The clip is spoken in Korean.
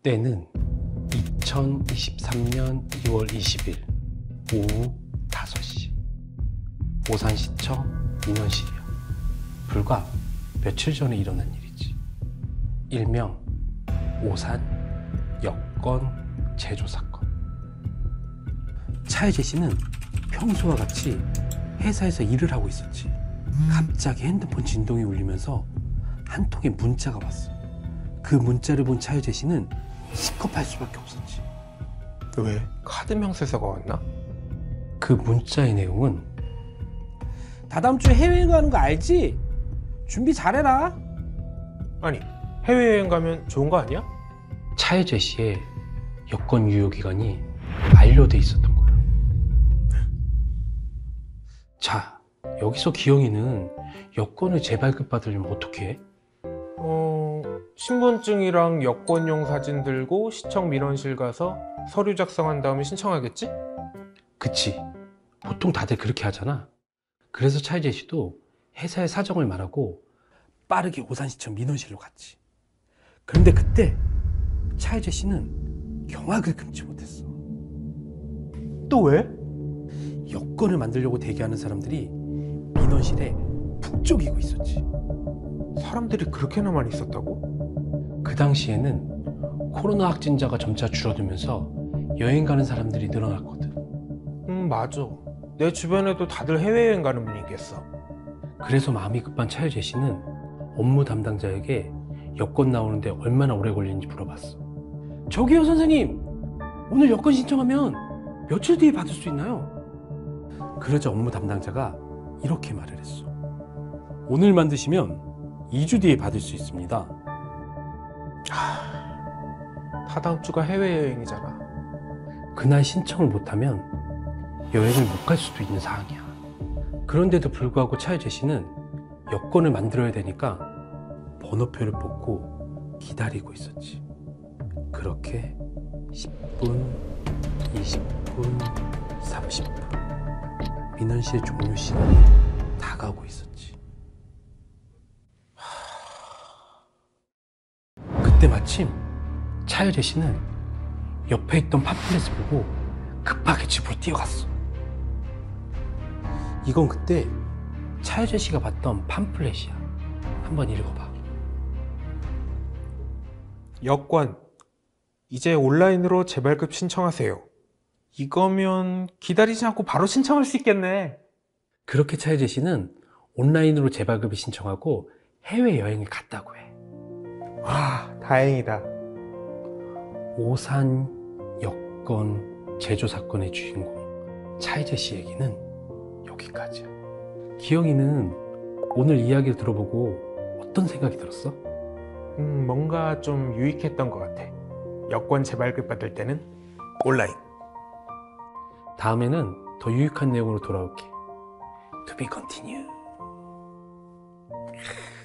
때는 2023년 2월 20일 오후 5시 오산시청 민원실이야. 불과 며칠 전에 일어난 일이지. 일명 오산 여권 제조 사건. 차혜재 씨는 평소와 같이 회사에서 일을 하고 있었지. 갑자기 핸드폰 진동이 울리면서 한 통의 문자가 왔어. 그 문자를 본 차혜재 씨는 시겁할 수밖에 없었지. 왜? 카드 명세서가 왔나? 그 문자의 내용은 다다음 주에 해외여행 가는 거 알지? 준비 잘해라. 아니, 해외여행 가면 좋은 거 아니야? 차혜재 씨의 여권 유효 기간이 만료돼 있었던 거야. 자, 여기서 기영이는 여권을 재발급 받으려면 어떻게 해? 신분증이랑 여권용 사진 들고 시청 민원실 가서 서류 작성한 다음에 신청하겠지? 그치. 보통 다들 그렇게 하잖아. 그래서 차혜재 씨도 회사의 사정을 말하고 빠르게 오산시청 민원실로 갔지. 그런데 그때 차혜재 씨는 경악을 금치 못했어. 또 왜? 여권을 만들려고 대기하는 사람들이 민원실에 푹 쪼개고 있었지. 사람들이 그렇게나 많이 있었다고? 그 당시에는 코로나 확진자가 점차 줄어들면서 여행 가는 사람들이 늘어났거든. 맞아. 내 주변에도 다들 해외여행 가는 분위기였어. 그래서 마음이 급한 차혜재 씨는 업무 담당자에게 여권 나오는데 얼마나 오래 걸리는지 물어봤어. 저기요 선생님, 오늘 여권 신청하면 며칠 뒤에 받을 수 있나요? 그러자 업무 담당자가 이렇게 말을 했어. 오늘 만드시면 2주 뒤에 받을 수 있습니다. 다다음 주가 해외여행이잖아. 그날 신청을 못하면 여행을 못 갈 수도 있는 상황이야. 그런데도 불구하고 차혜재 씨는 여권을 만들어야 되니까 번호표를 뽑고 기다리고 있었지. 그렇게 10분, 20분, 30분 민원실 종료 시간이 다가오고 있었지. 그때 마침 차혜재 씨는 옆에 있던 팜플렛을 보고 급하게 집으로 뛰어갔어. 이건 그때 차혜재 씨가 봤던 팜플렛이야. 한번 읽어봐. 여권, 이제 온라인으로 재발급 신청하세요. 이거면 기다리지 않고 바로 신청할 수 있겠네. 그렇게 차혜재 씨는 온라인으로 재발급을 신청하고 해외여행을 갔다고 해. 다행이다. 오산 여권 제조 사건의 주인공 차혜재 씨 얘기는 여기까지야. 기영이는 오늘 이야기를 들어보고 어떤 생각이 들었어? 뭔가 좀 유익했던 것 같아. 여권 재발급 받을 때는 온라인. 다음에는 더 유익한 내용으로 돌아올게. To be continued.